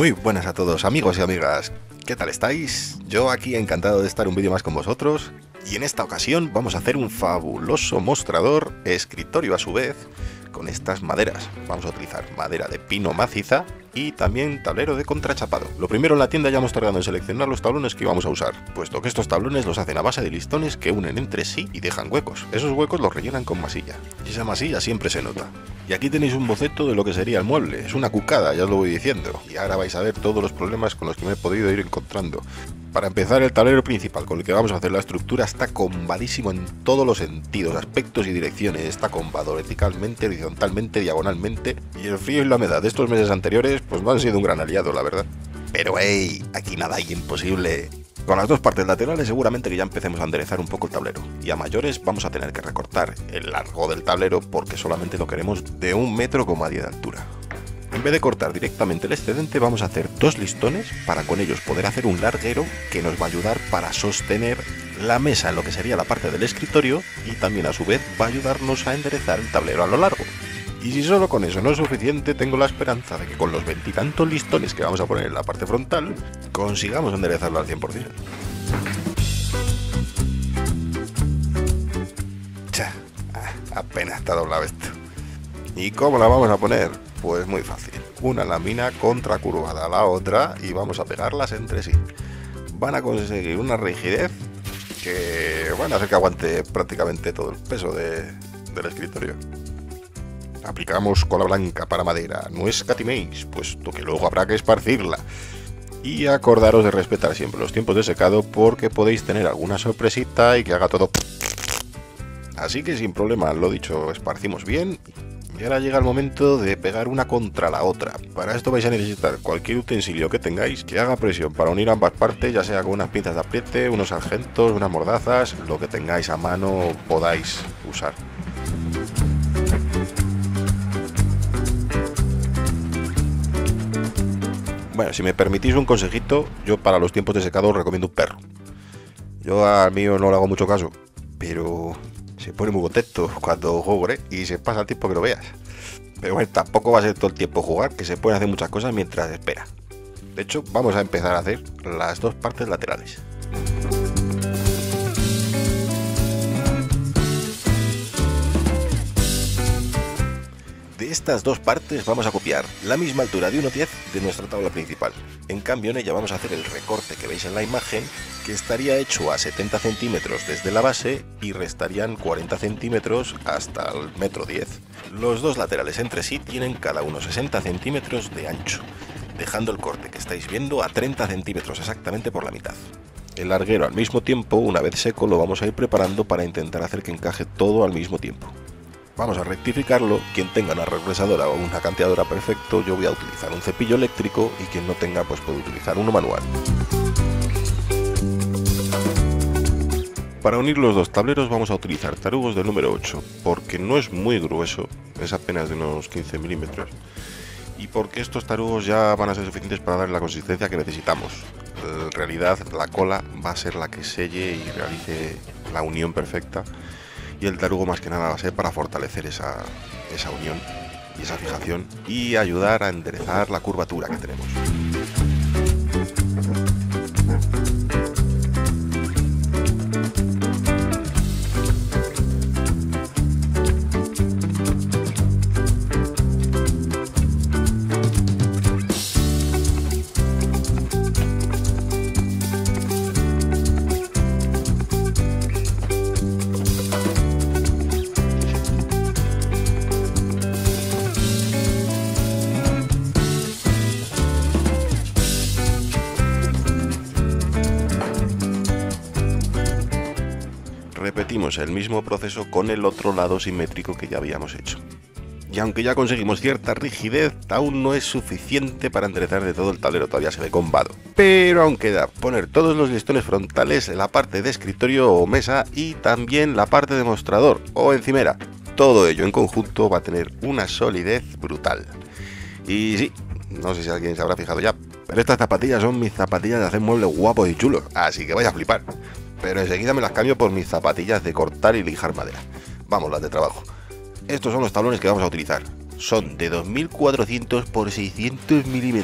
Muy buenas a todos amigos y amigas, ¿qué tal estáis? Yo aquí encantado de estar un vídeo más con vosotros y en esta ocasión vamos a hacer un fabuloso mostrador, escritorio a su vez, con estas maderas. Vamos a utilizar madera de pino maciza y también tablero de contrachapado. Lo primero en la tienda ya hemos tardado en seleccionar los tablones que íbamos a usar, puesto que estos tablones los hacen a base de listones que unen entre sí y dejan huecos. Esos huecos los rellenan con masilla y esa masilla siempre se nota. Y aquí tenéis un boceto de lo que sería el mueble, es una cucada, ya os lo voy diciendo, y ahora vais a ver todos los problemas con los que me he podido ir encontrando. Para empezar, el tablero principal con el que vamos a hacer la estructura está combadísimo en todos los sentidos, aspectos y direcciones. Está combado verticalmente, horizontalmente, diagonalmente, y el frío y la humedad de estos meses anteriores pues no han sido un gran aliado, la verdad. Pero hey, aquí nada hay imposible. Con las dos partes laterales seguramente que ya empecemos a enderezar un poco el tablero, y a mayores vamos a tener que recortar el largo del tablero porque solamente lo queremos de 1,10 metros de altura. En vez de cortar directamente el excedente vamos a hacer dos listones para con ellos poder hacer un larguero que nos va a ayudar para sostener la mesa en lo que sería la parte del escritorio y también a su vez va a ayudarnos a enderezar el tablero a lo largo. Y si solo con eso no es suficiente, tengo la esperanza de que con los 20 y tantos listones que vamos a poner en la parte frontal consigamos enderezarlo al 100%. Apenas está doblado esto. ¿Y cómo la vamos a poner? Pues muy fácil. Una lámina contracurvada a la otra y vamos a pegarlas entre sí. Van a conseguir una rigidez que van a hacer que aguante prácticamente todo el peso del escritorio. Aplicamos cola blanca para madera, no escatiméis, puesto que luego habrá que esparcirla. Y acordaros de respetar siempre los tiempos de secado porque podéis tener alguna sorpresita y que haga todo. Así que sin problema, lo dicho, esparcimos bien. Y ahora llega el momento de pegar una contra la otra. Para esto vais a necesitar cualquier utensilio que tengáis que haga presión para unir ambas partes, ya sea con unas pinzas de apriete, unos sargentos, unas mordazas, lo que tengáis a mano podáis usar. Bueno, si me permitís un consejito, yo para los tiempos de secado os recomiendo un perro. Yo al mío no le hago mucho caso, pero se pone muy contento cuando juego, y se pasa el tiempo que lo veas. Pero bueno, tampoco va a ser todo el tiempo jugar, que se pueden hacer muchas cosas mientras espera. De hecho, vamos a empezar a hacer las dos partes laterales. De estas dos partes vamos a copiar la misma altura de 1,10 de nuestra tabla principal. En cambio en ella vamos a hacer el recorte que veis en la imagen, que estaría hecho a 70 centímetros desde la base y restarían 40 centímetros hasta el 1,10 metros. Los dos laterales entre sí tienen cada uno 60 centímetros de ancho, dejando el corte que estáis viendo a 30 centímetros exactamente por la mitad. El larguero al mismo tiempo, una vez seco, lo vamos a ir preparando para intentar hacer que encaje todo al mismo tiempo. Vamos a rectificarlo, quien tenga una regresadora o una canteadora perfecto, yo voy a utilizar un cepillo eléctrico y quien no tenga pues puede utilizar uno manual. Para unir los dos tableros vamos a utilizar tarugos del número 8, porque no es muy grueso, es apenas de unos 15 milímetros, y porque estos tarugos ya van a ser suficientes para darle la consistencia que necesitamos. En realidad la cola va a ser la que selle y realice la unión perfecta, y el tarugo más que nada va a ser para fortalecer esa unión y esa fijación y ayudar a enderezar la curvatura que tenemos. Repetimos el mismo proceso con el otro lado simétrico que ya habíamos hecho. Y aunque ya conseguimos cierta rigidez, aún no es suficiente para enderezar de todo el tablero, todavía se ve combado. Pero aún queda poner todos los listones frontales en la parte de escritorio o mesa y también la parte de mostrador o encimera. Todo ello en conjunto va a tener una solidez brutal. Y sí, no sé si alguien se habrá fijado ya, pero estas zapatillas son mis zapatillas de hacer muebles guapos y chulos, así que vaya a flipar. Pero enseguida me las cambio por mis zapatillas de cortar y lijar madera. Vamos, las de trabajo. Estos son los tablones que vamos a utilizar. Son de 2400 por 600 milímetros.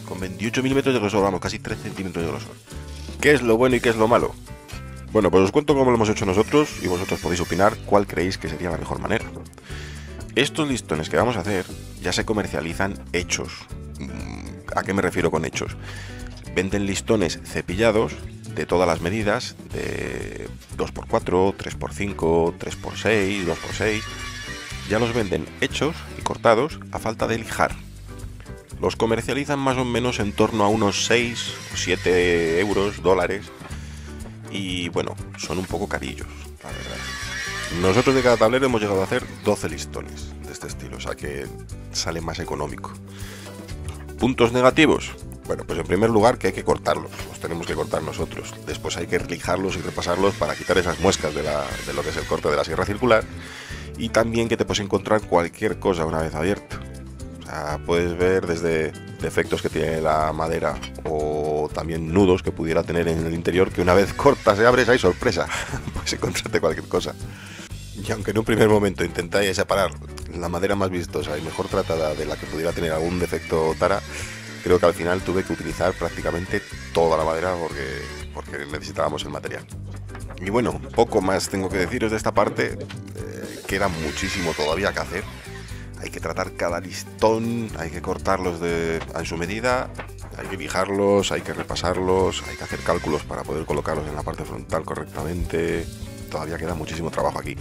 Con 28 milímetros de grosor, vamos, casi 3 centímetros de grosor. ¿Qué es lo bueno y qué es lo malo? Bueno, pues os cuento cómo lo hemos hecho nosotros y vosotros podéis opinar cuál creéis que sería la mejor manera. Estos listones que vamos a hacer ya se comercializan hechos. ¿A qué me refiero con hechos? Venden listones cepillados de todas las medidas, de 2x4, 3x5, 3x6, 2x6. Ya los venden hechos y cortados a falta de lijar. Los comercializan más o menos en torno a unos 6 o 7 euros, dólares. Y bueno, son un poco carillos, la verdad. Nosotros de cada tablero hemos llegado a hacer 12 listones de este estilo, o sea que sale más económico. ¿Puntos negativos? Bueno, pues en primer lugar que hay que cortarlos, los tenemos que cortar nosotros. Después hay que lijarlos y repasarlos para quitar esas muescas de lo que es el corte de la sierra circular. Y también que te puedes encontrar cualquier cosa una vez abierto. O sea, puedes ver desde defectos que tiene la madera o también nudos que pudiera tener en el interior, que una vez cortas y abres hay sorpresa. Puedes encontrarte cualquier cosa. Y aunque en un primer momento intentáis separar la madera más vistosa y mejor tratada de la que pudiera tener algún defecto tara, creo que al final tuve que utilizar prácticamente toda la madera porque necesitábamos el material. Y bueno, poco más tengo que deciros de esta parte. Queda muchísimo todavía que hacer. Hay que tratar cada listón, hay que cortarlos en su medida, hay que lijarlos, hay que repasarlos, hay que hacer cálculos para poder colocarlos en la parte frontal correctamente. Todavía queda muchísimo trabajo aquí.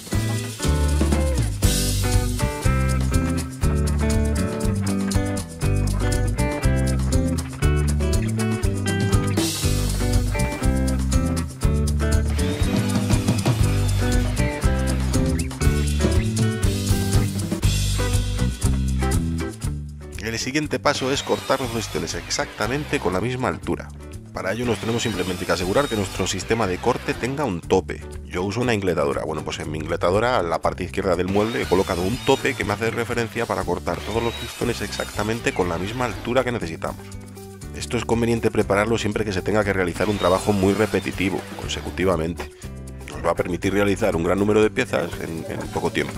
El siguiente paso es cortar los listones exactamente con la misma altura. Para ello nos tenemos simplemente que asegurar que nuestro sistema de corte tenga un tope. Yo uso una ingletadora. Bueno, pues en mi ingletadora, en la parte izquierda del mueble, he colocado un tope que me hace referencia para cortar todos los listones exactamente con la misma altura que necesitamos. Esto es conveniente prepararlo siempre que se tenga que realizar un trabajo muy repetitivo, consecutivamente. Nos va a permitir realizar un gran número de piezas en poco tiempo.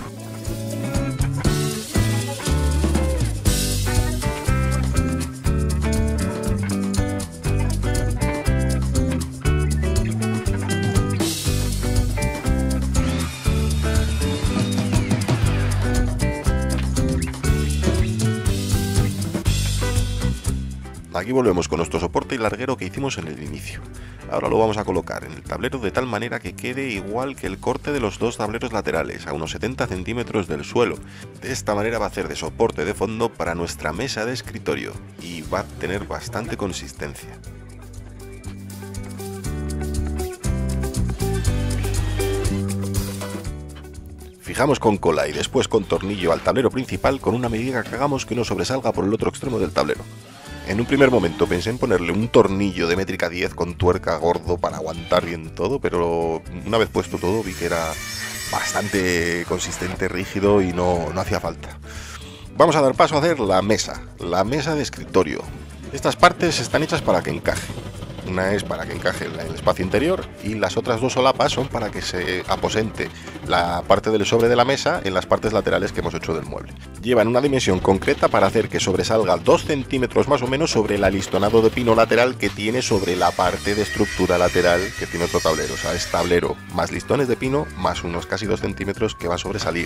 Aquí volvemos con nuestro soporte y larguero que hicimos en el inicio. Ahora lo vamos a colocar en el tablero de tal manera que quede igual que el corte de los dos tableros laterales, a unos 70 centímetros del suelo. De esta manera va a hacer de soporte de fondo para nuestra mesa de escritorio y va a tener bastante consistencia. Fijamos con cola y después con tornillo al tablero principal con una medida que hagamos que no sobresalga por el otro extremo del tablero. En un primer momento pensé en ponerle un tornillo de métrica 10 con tuerca gordo para aguantar bien todo, pero una vez puesto todo vi que era bastante consistente, rígido y no hacía falta. Vamos a dar paso a hacer la mesa de escritorio. Estas partes están hechas para que encaje. Una es para que encaje en el espacio interior y las otras dos solapas son para que se aposente la parte del sobre de la mesa en las partes laterales que hemos hecho del mueble. Llevan una dimensión concreta para hacer que sobresalga 2 centímetros más o menos sobre el alistonado de pino lateral que tiene sobre la parte de estructura lateral que tiene otro tablero. O sea, es tablero más listones de pino más unos casi 2 centímetros que va a sobresalir.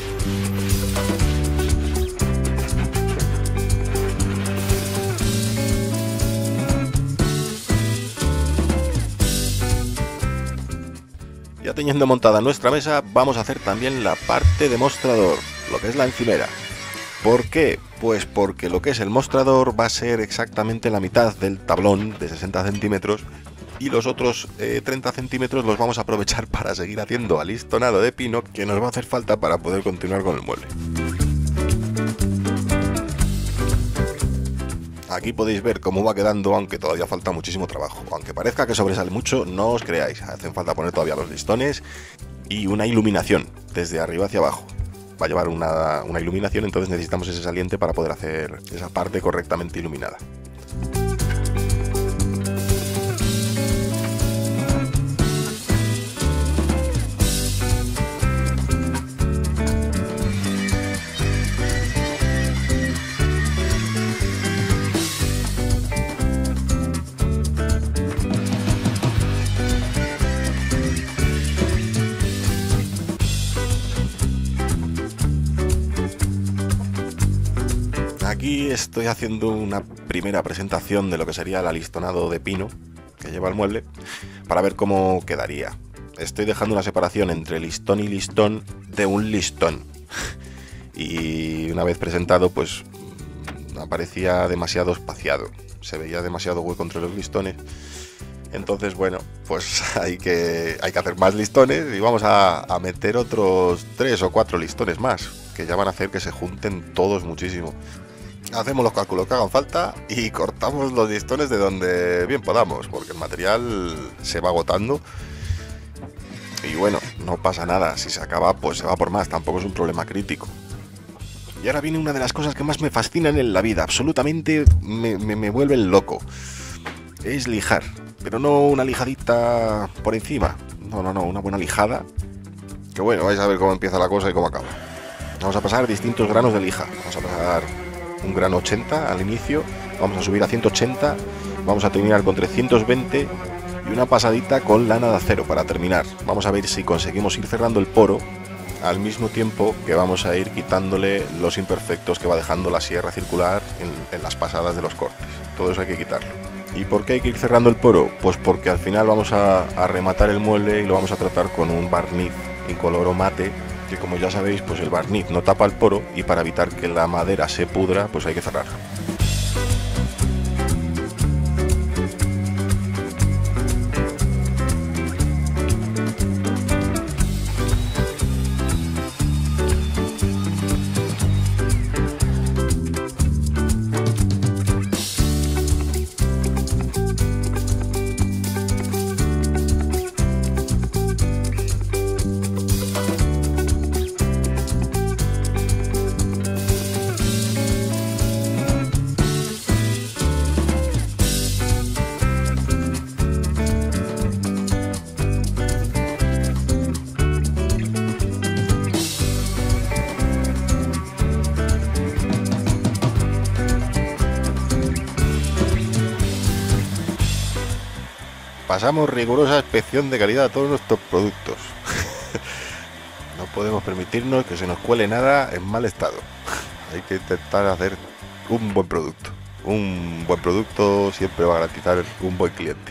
Ya teniendo montada nuestra mesa, vamos a hacer también la parte de mostrador, lo que es la encimera. ¿Por qué? Pues porque lo que es el mostrador va a ser exactamente la mitad del tablón de 60 centímetros y los otros 30 centímetros los vamos a aprovechar para seguir haciendo alistonado de pino que nos va a hacer falta para poder continuar con el mueble. Aquí podéis ver cómo va quedando, aunque todavía falta muchísimo trabajo. Aunque parezca que sobresale mucho, no os creáis. Hacen falta poner todavía los listones y una iluminación desde arriba hacia abajo. Va a llevar una iluminación, entonces necesitamos ese saliente para poder hacer esa parte correctamente iluminada. Aquí estoy haciendo una primera presentación de lo que sería el alistonado de pino que lleva el mueble para ver cómo quedaría. Estoy dejando una separación entre listón y listón de un listón. Y una vez presentado, pues aparecía demasiado espaciado. Se veía demasiado hueco entre los listones. Entonces, bueno, pues hay que hacer más listones y vamos a meter otros 3 o 4 listones más, que ya van a hacer que se junten todos muchísimo. Hacemos los cálculos que hagan falta y cortamos los listones de donde bien podamos, porque el material se va agotando. Y bueno, no pasa nada, si se acaba, pues se va por más, tampoco es un problema crítico. Y ahora viene una de las cosas que más me fascinan en la vida, absolutamente me vuelven loco. Es lijar, pero no una lijadita por encima, no, una buena lijada. Que bueno, vais a ver cómo empieza la cosa y cómo acaba. Vamos a pasar distintos granos de lija, vamos a pasar un grano 80 al inicio, vamos a subir a 180, vamos a terminar con 320 y una pasadita con lana de acero para terminar. Vamos a ver si conseguimos ir cerrando el poro al mismo tiempo que vamos a ir quitándole los imperfectos que va dejando la sierra circular en las pasadas de los cortes. Todo eso hay que quitarlo. ¿Y por qué hay que ir cerrando el poro? Pues porque al final vamos a rematar el mueble y lo vamos a tratar con un barniz incoloro mate, que como ya sabéis, pues el barniz no tapa el poro y para evitar que la madera se pudra, pues hay que cerrarla. Pasamos rigurosa inspección de calidad a todos nuestros productos. No podemos permitirnos que se nos cuele nada en mal estado. Hay que intentar hacer un buen producto. Un buen producto siempre va a garantizar un buen cliente.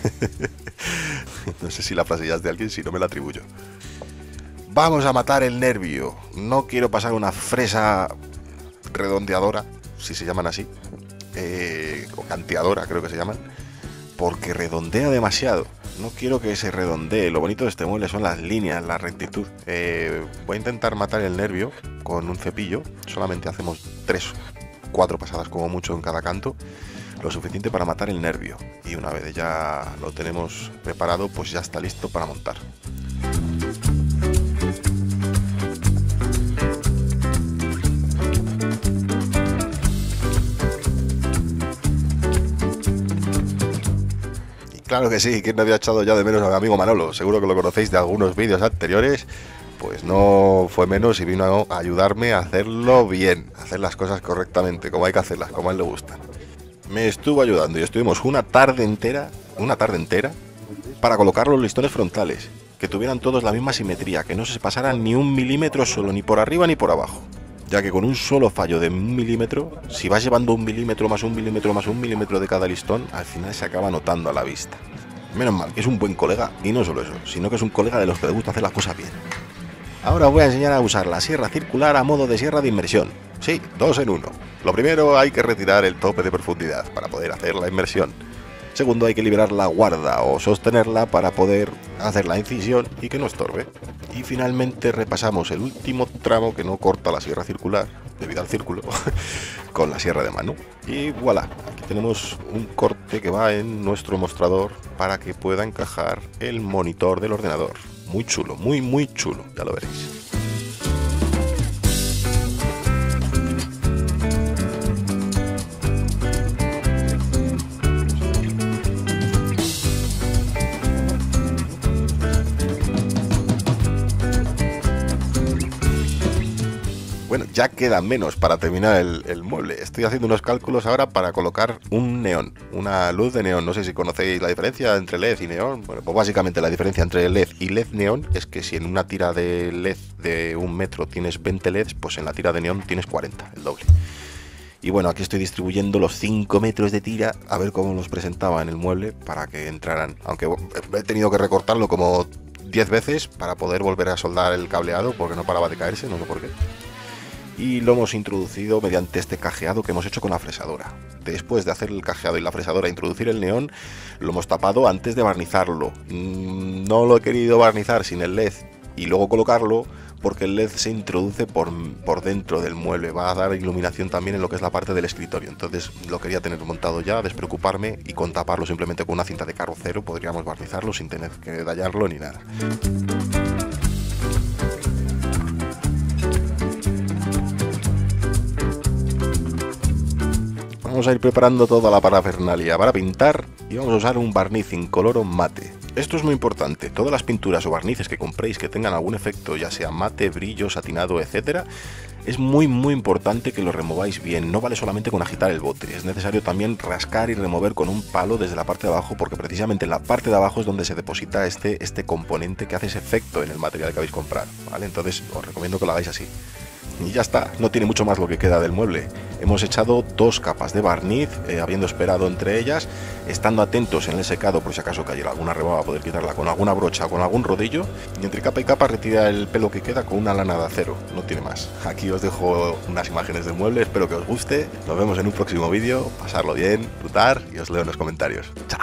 No sé si la frase ya es de alguien, si no me la atribuyo. Vamos a matar el nervio. No quiero pasar una fresa redondeadora, si se llaman así, o canteadora creo que se llaman, porque redondea demasiado. No quiero que se redondee. Lo bonito de este mueble son las líneas, la rectitud. Voy a intentar matar el nervio con un cepillo. Solamente hacemos 3-4 pasadas como mucho en cada canto, lo suficiente para matar el nervio. Y una vez ya lo tenemos preparado, pues ya está listo para montar. Claro que sí, ¿quién no había echado ya de menos a mi amigo Manolo? Seguro que lo conocéis de algunos vídeos anteriores. Pues no fue menos y vino a ayudarme a hacerlo bien, a hacer las cosas correctamente, como hay que hacerlas, como a él le gustan. Me estuvo ayudando y estuvimos una tarde entera, para colocar los listones frontales, que tuvieran todos la misma simetría, que no se pasaran ni 1 milímetro solo, ni por arriba ni por abajo. Ya que con un solo fallo de 1 milímetro, si vas llevando 1 milímetro más 1 milímetro más 1 milímetro de cada listón, al final se acaba notando a la vista. Menos mal que es un buen colega, y no solo eso, sino que es un colega de los que le gusta hacer las cosas bien. Ahora os voy a enseñar a usar la sierra circular a modo de sierra de inmersión. Sí, 2 en 1. Lo primero, hay que retirar el tope de profundidad para poder hacer la inmersión. Segundo, hay que liberar la guarda o sostenerla para poder hacer la incisión y que no estorbe. Y finalmente repasamos el último tramo que no corta la sierra circular, debido al círculo, con la sierra de mano. Y voilà, aquí tenemos un corte que va en nuestro mostrador para que pueda encajar el monitor del ordenador. Muy chulo, muy chulo, ya lo veréis. Bueno, ya queda menos para terminar el mueble. Estoy haciendo unos cálculos ahora para colocar un neón, una luz de neón. No sé si conocéis la diferencia entre LED y neón. Bueno, pues básicamente la diferencia entre LED y LED neón es que si en una tira de LED de 1 metro tienes 20 LEDs, pues en la tira de neón tienes 40, el doble. Y bueno, aquí estoy distribuyendo los 5 metros de tira a ver cómo los presentaba en el mueble para que entraran. Aunque he tenido que recortarlo como 10 veces para poder volver a soldar el cableado porque no paraba de caerse, no sé por qué. Y lo hemos introducido mediante este cajeado que hemos hecho con la fresadora. Después de hacer el cajeado y la fresadora e introducir el neón, lo hemos tapado antes de barnizarlo. No lo he querido barnizar sin el LED y luego colocarlo porque el LED se introduce por dentro del mueble, va a dar iluminación también en lo que es la parte del escritorio. Entonces lo quería tener montado ya, despreocuparme, y con taparlo simplemente con una cinta de carrocero podríamos barnizarlo sin tener que dañarlo ni nada. Vamos a ir preparando toda la parafernalia para pintar y vamos a usar un barniz incoloro mate. Esto es muy importante, todas las pinturas o barnices que compréis que tengan algún efecto, ya sea mate, brillo, satinado, etcétera, es muy importante que lo remováis bien. No vale solamente con agitar el bote, es necesario también rascar y remover con un palo desde la parte de abajo, porque precisamente en la parte de abajo es donde se deposita este componente que hace ese efecto en el material que habéis comprado, ¿vale? Entonces os recomiendo que lo hagáis así. Y ya está, no tiene mucho más lo que queda del mueble. Hemos echado 2 capas de barniz, habiendo esperado entre ellas, estando atentos en el secado por si acaso cayera alguna rebaba, poder quitarla con alguna brocha o con algún rodillo, y entre capa y capa retira el pelo que queda con una lana de acero, no tiene más. Aquí os dejo unas imágenes del mueble, espero que os guste, nos vemos en un próximo vídeo, pasarlo bien, disfrutar y os leo en los comentarios. ¡Chao!